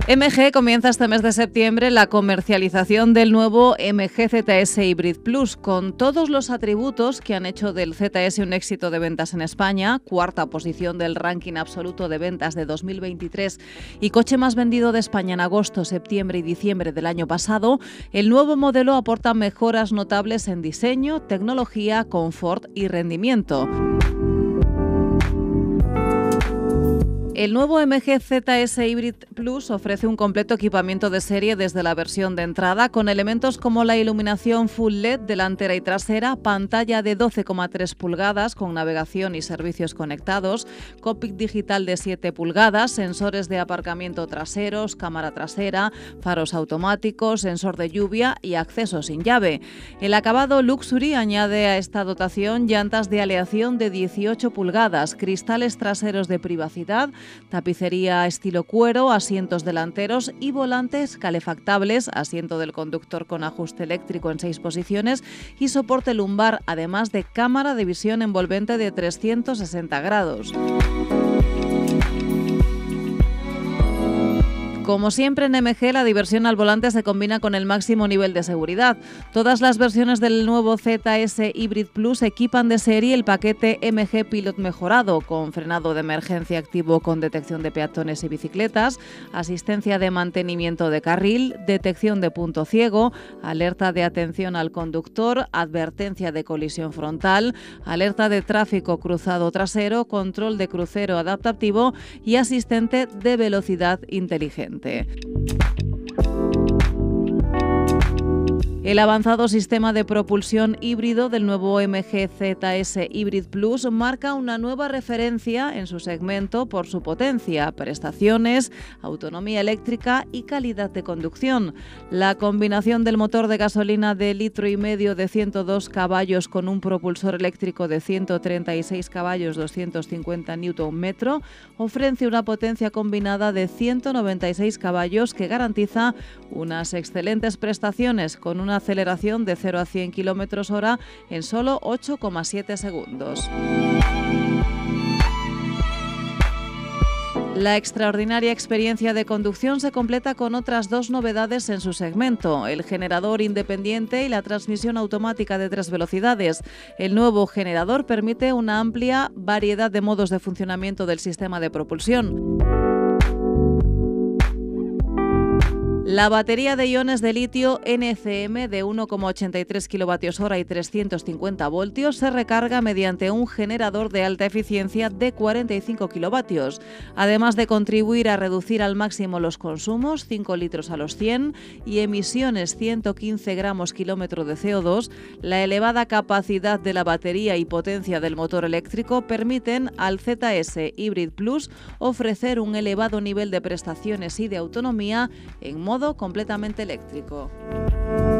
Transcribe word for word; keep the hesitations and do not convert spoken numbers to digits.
M G comienza este mes de septiembre la comercialización del nuevo M G Z S Hybrid Plus, con todos los atributos que han hecho del Z S un éxito de ventas en España, cuarta posición del ranking absoluto de ventas de dos mil veintitrés y coche más vendido de España en agosto, septiembre y diciembre del año pasado. El nuevo modelo aporta mejoras notables en diseño, tecnología, confort y rendimiento. El nuevo M G Z S Hybrid Plus ofrece un completo equipamiento de serie desde la versión de entrada, con elementos como la iluminación Full L E D delantera y trasera, pantalla de doce coma tres pulgadas con navegación y servicios conectados, cockpit digital de siete pulgadas, sensores de aparcamiento traseros, cámara trasera, faros automáticos, sensor de lluvia y acceso sin llave. El acabado Luxury añade a esta dotación llantas de aleación de dieciocho pulgadas, cristales traseros de privacidad, tapicería estilo cuero, asientos delanteros y volantes calefactables, asiento del conductor con ajuste eléctrico en seis posiciones y soporte lumbar, además de cámara de visión envolvente de trescientos sesenta grados. Como siempre en M G, la diversión al volante se combina con el máximo nivel de seguridad. Todas las versiones del nuevo Z S Hybrid Plus equipan de serie el paquete M G Pilot mejorado, con frenado de emergencia activo con detección de peatones y bicicletas, asistencia de mantenimiento de carril, detección de punto ciego, alerta de atención al conductor, advertencia de colisión frontal, alerta de tráfico cruzado trasero, control de crucero adaptativo y asistente de velocidad inteligente. El avanzado sistema de propulsión híbrido del nuevo M G Z S Hybrid Plus marca una nueva referencia en su segmento por su potencia, prestaciones, autonomía eléctrica y calidad de conducción. La combinación del motor de gasolina de litro y medio de ciento dos caballos con un propulsor eléctrico de ciento treinta y seis caballos, doscientos cincuenta newton metro, ofrece una potencia combinada de ciento noventa y seis caballos que garantiza unas excelentes prestaciones con una aceleración de cero a cien kilómetros hora en solo ocho coma siete segundos. La extraordinaria experiencia de conducción se completa con otras dos novedades en su segmento: el generador independiente y la transmisión automática de tres velocidades. El nuevo generador permite una amplia variedad de modos de funcionamiento del sistema de propulsión. La batería de iones de litio N C M de uno coma ochenta y tres kilovatios hora y trescientos cincuenta voltios se recarga mediante un generador de alta eficiencia de cuarenta y cinco kilovatios. Además de contribuir a reducir al máximo los consumos, cinco litros a los cien, y emisiones ciento quince gramos kilómetro de C O dos, la elevada capacidad de la batería y potencia del motor eléctrico permiten al Z S Hybrid Plus ofrecer un elevado nivel de prestaciones y de autonomía en modo completamente eléctrico.